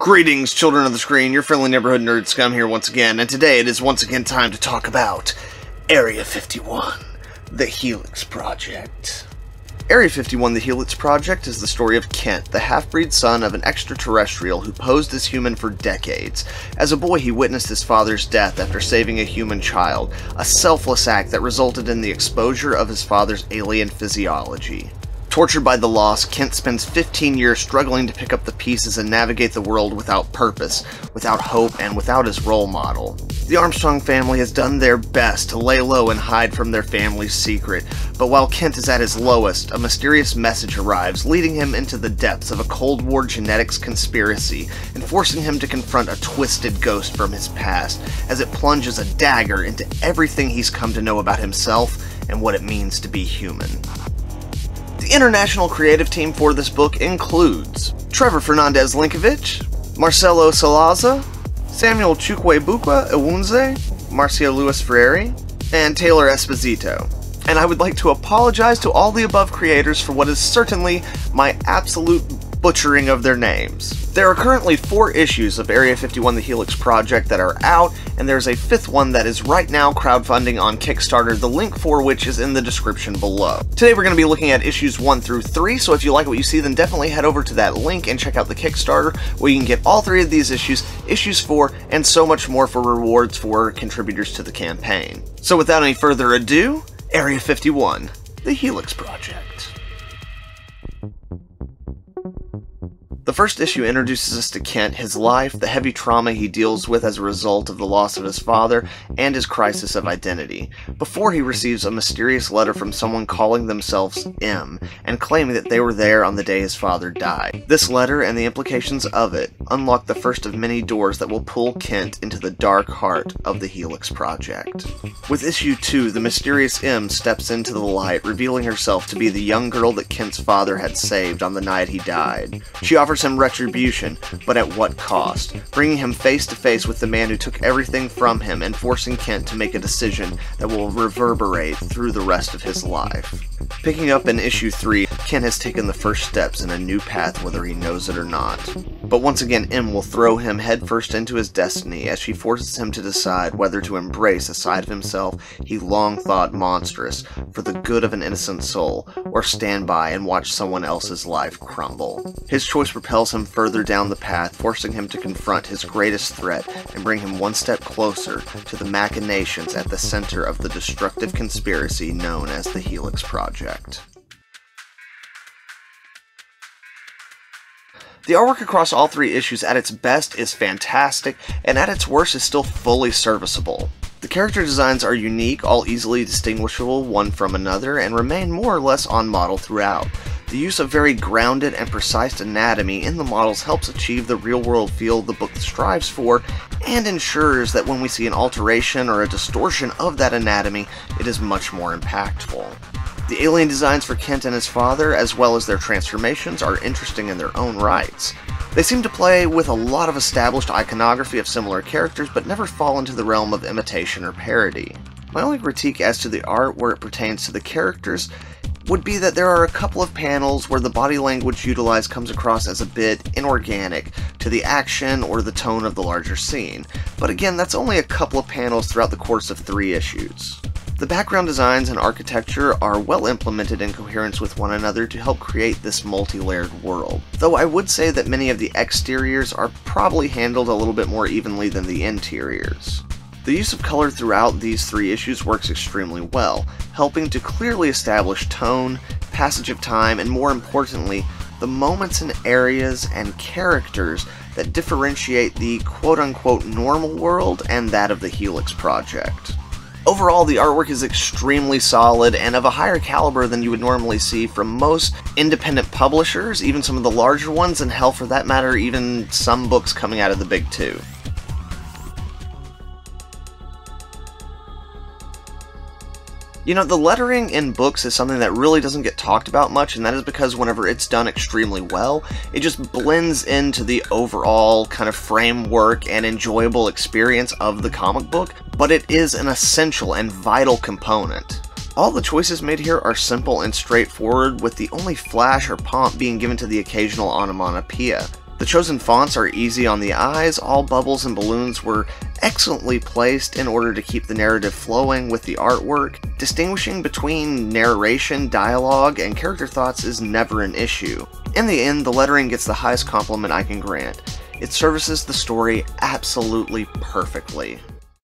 Greetings, children of the screen, your friendly neighborhood nerd scum here once again, and today it is once again time to talk about Area 51, the Helix Project. Area 51, the Helix Project, is the story of Kent, the half-breed son of an extraterrestrial who posed as human for decades. As a boy, he witnessed his father's death after saving a human child, a selfless act that resulted in the exposure of his father's alien physiology. Tortured by the loss, Kent spends 15 years struggling to pick up the pieces and navigate the world without purpose, without hope, and without his role model. The Armstrong family has done their best to lay low and hide from their family's secret, but while Kent is at his lowest, a mysterious message arrives, leading him into the depths of a Cold War genetics conspiracy, and forcing him to confront a twisted ghost from his past, as it plunges a dagger into everything he's come to know about himself and what it means to be human. The international creative team for this book includes Trevor Fernandes Linkiewicz, Marcelo Salaza, Samuel Chukwuebuka Ewunze, Marcia Luis Freire, and Taylor Esposito. And I would like to apologize to all the above creators for what is certainly my absolute butchering of their names. There are currently 4 issues of Area 51 The Helix Project that are out, and there's a 5th one that is right now crowdfunding on Kickstarter, the link for which is in the description below. Today we're going to be looking at issues 1 through 3, so if you like what you see, then definitely head over to that link and check out the Kickstarter, where you can get all 3 of these issues, issues 4, and so much more for rewards for contributors to the campaign. So without any further ado, Area 51, The Helix Project. The first issue introduces us to Kent, his life, the heavy trauma he deals with as a result of the loss of his father, and his crisis of identity, before he receives a mysterious letter from someone calling themselves M, and claiming that they were there on the day his father died. This letter, and the implications of it, unlock the first of many doors that will pull Kent into the dark heart of the Helix Project. With issue 2, the mysterious M steps into the light, revealing herself to be the young girl that Kent's father had saved on the night he died. She offers him retribution, but at what cost? Bringing him face to face with the man who took everything from him and forcing Kent to make a decision that will reverberate through the rest of his life. Picking up in issue 3, Kent has taken the first steps in a new path whether he knows it or not. But once again, M will throw him headfirst into his destiny as she forces him to decide whether to embrace a side of himself he long thought monstrous for the good of an innocent soul, or stand by and watch someone else's life crumble. His choice propels him further down the path, forcing him to confront his greatest threat and bring him one step closer to the machinations at the center of the destructive conspiracy known as the Helix Project. The artwork across all 3 issues at its best is fantastic, and at its worst is still fully serviceable. The character designs are unique, all easily distinguishable one from another, and remain more or less on model throughout. The use of very grounded and precise anatomy in the models helps achieve the real-world feel the book strives for, and ensures that when we see an alteration or a distortion of that anatomy, it is much more impactful. The alien designs for Kent and his father, as well as their transformations, are interesting in their own rights. They seem to play with a lot of established iconography of similar characters, but never fall into the realm of imitation or parody. My only critique as to the art where it pertains to the characters would be that there are a couple of panels where the body language utilized comes across as a bit inorganic to the action or the tone of the larger scene. But again, that's only a couple of panels throughout the course of 3 issues. The background designs and architecture are well implemented in coherence with one another to help create this multi-layered world, though I would say that many of the exteriors are probably handled a little bit more evenly than the interiors. The use of color throughout these 3 issues works extremely well, helping to clearly establish tone, passage of time, and more importantly, the moments and areas and characters that differentiate the quote-unquote normal world and that of the Helix Project. Overall, the artwork is extremely solid and of a higher caliber than you would normally see from most independent publishers, even some of the larger ones, and hell, for that matter, even some books coming out of the big 2. You know, the lettering in books is something that really doesn't get talked about much, and that is because whenever it's done extremely well, it just blends into the overall kind of framework and enjoyable experience of the comic book, but it is an essential and vital component. All the choices made here are simple and straightforward, with the only flash or pomp being given to the occasional onomatopoeia. The chosen fonts are easy on the eyes, all bubbles and balloons were excellently placed in order to keep the narrative flowing with the artwork. Distinguishing between narration, dialogue, and character thoughts is never an issue. In the end, the lettering gets the highest compliment I can grant. It services the story absolutely perfectly.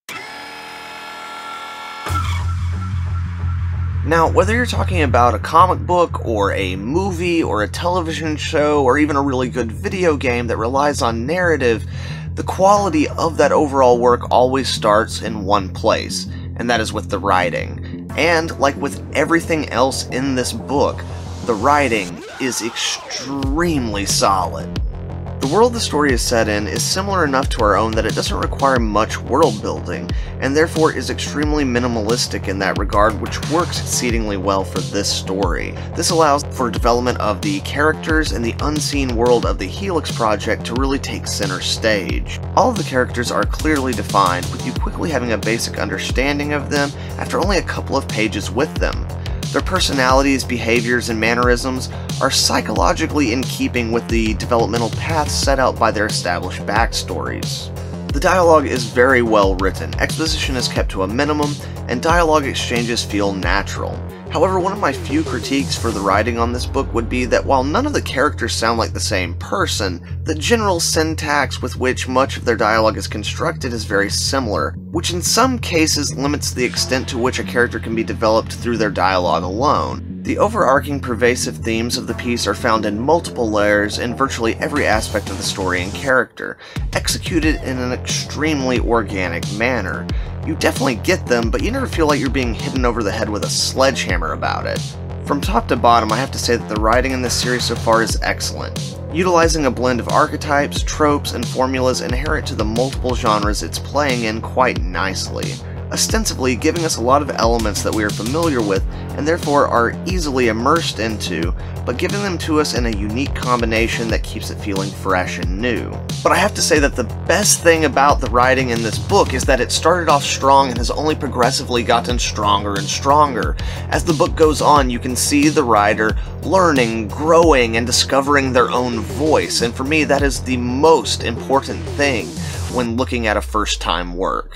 Now, whether you're talking about a comic book, or a movie, or a television show, or even a really good video game that relies on narrative, the quality of that overall work always starts in one place, and that is with the writing. And, like with everything else in this book, the writing is extremely solid. The world the story is set in is similar enough to our own that it doesn't require much world building, and therefore is extremely minimalistic in that regard, which works exceedingly well for this story. This allows for development of the characters and the unseen world of the Helix Project to really take center stage. All of the characters are clearly defined, with you quickly having a basic understanding of them after only a couple of pages with them. Their personalities, behaviors, and mannerisms are psychologically in keeping with the developmental paths set out by their established backstories. The dialogue is very well written, exposition is kept to a minimum, and dialogue exchanges feel natural. However, one of my few critiques for the writing on this book would be that while none of the characters sound like the same person, the general syntax with which much of their dialogue is constructed is very similar, which in some cases limits the extent to which a character can be developed through their dialogue alone. The overarching pervasive themes of the piece are found in multiple layers in virtually every aspect of the story and character, executed in an extremely organic manner. You definitely get them, but you never feel like you're being hit over the head with a sledgehammer about it. From top to bottom, I have to say that the writing in this series so far is excellent, utilizing a blend of archetypes, tropes, and formulas inherent to the multiple genres it's playing in quite nicely, ostensibly giving us a lot of elements that we are familiar with and therefore are easily immersed into, but giving them to us in a unique combination that keeps it feeling fresh and new. But I have to say that the best thing about the writing in this book is that it started off strong and has only progressively gotten stronger and stronger. As the book goes on, you can see the writer learning, growing, and discovering their own voice, and for me that is the most important thing when looking at a first-time work.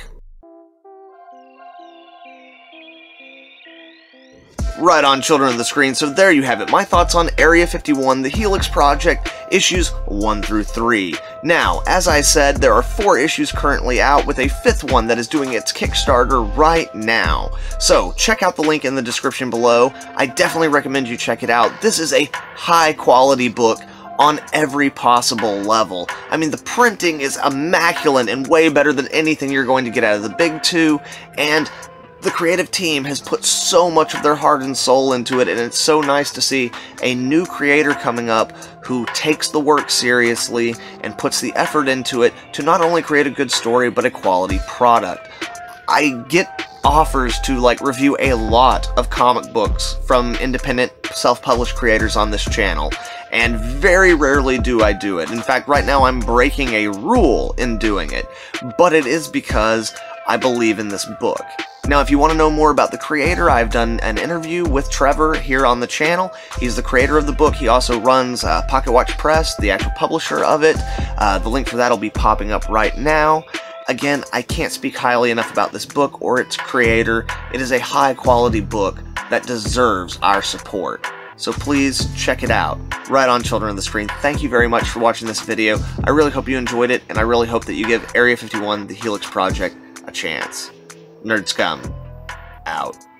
Right on, children of the screen, so there you have it, my thoughts on Area 51, the Helix Project, issues 1 through 3. Now, as I said, there are 4 issues currently out, with a 5th one that is doing its Kickstarter right now. So, check out the link in the description below. I definitely recommend you check it out. This is a high-quality book on every possible level. I mean, the printing is immaculate and way better than anything you're going to get out of the big two, and the creative team has put so much of their heart and soul into it, and it's so nice to see a new creator coming up who takes the work seriously and puts the effort into it to not only create a good story, but a quality product. I get offers to review a lot of comic books from independent self-published creators on this channel, and very rarely do I do it. In fact, right now I'm breaking a rule in doing it, but it is because I believe in this book. Now, if you want to know more about the creator, I've done an interview with Trevor here on the channel. He's the creator of the book. He also runs Pocket Watch Press, the actual publisher of it. The link for that will be popping up right now. Again, I can't speak highly enough about this book or its creator. It is a high-quality book that deserves our support. So please check it out. Right on, children of the screen. Thank you very much for watching this video. I really hope you enjoyed it, and I really hope that you give Area 51, the Helix Project, a chance. Nerd Scum, out.